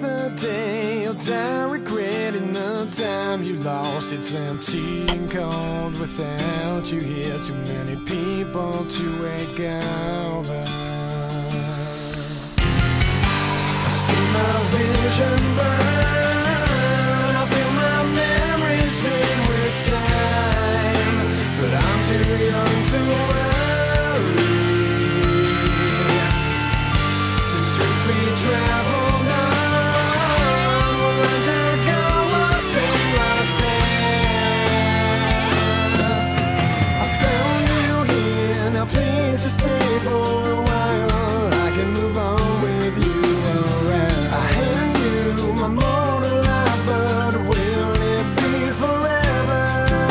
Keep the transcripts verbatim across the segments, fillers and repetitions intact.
the day you'll die regretting the time you lost. It's empty and cold without you here. Too many people to wake over. I see my vision burn, I feel my memories fade with time, but I'm too young to worry. The streets we travel just stay for a while. I can move on with you around. I hand you my mortal life, but will it be forever?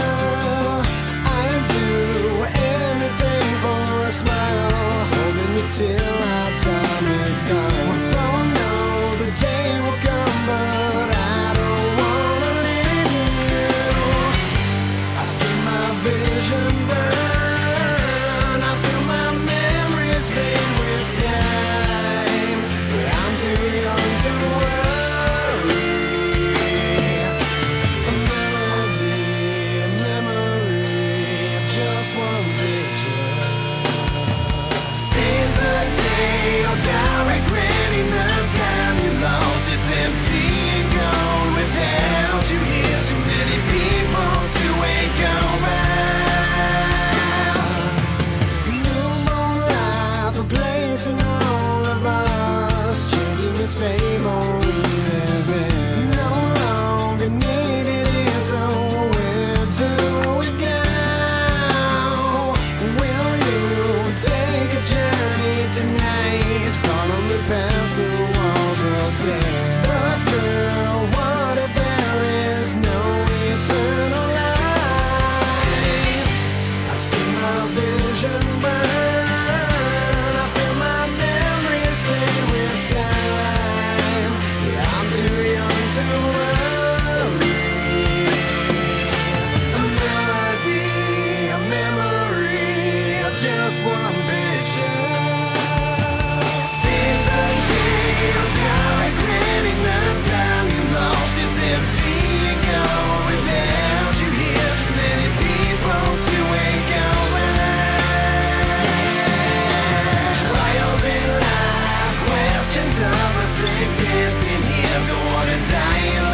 I'd do anything for a smile, holding you till our time is done. We both know the day will come, but I don't wanna leave you. I see my vision burn, fade with time, but I'm too young to worry. A melody, a memory of just one picture. Seize the day you'll die regretting the time you lost. It's empty and gone without you here. Too many people to wake over. Placing all of us, changing this fame on we live in. No longer needed here, so where do we go? Will you take a journey tonight? Follow me past the walls of death. But girl, what if there is no eternal life? I see my vision burn, existing here, don't wanna die alone.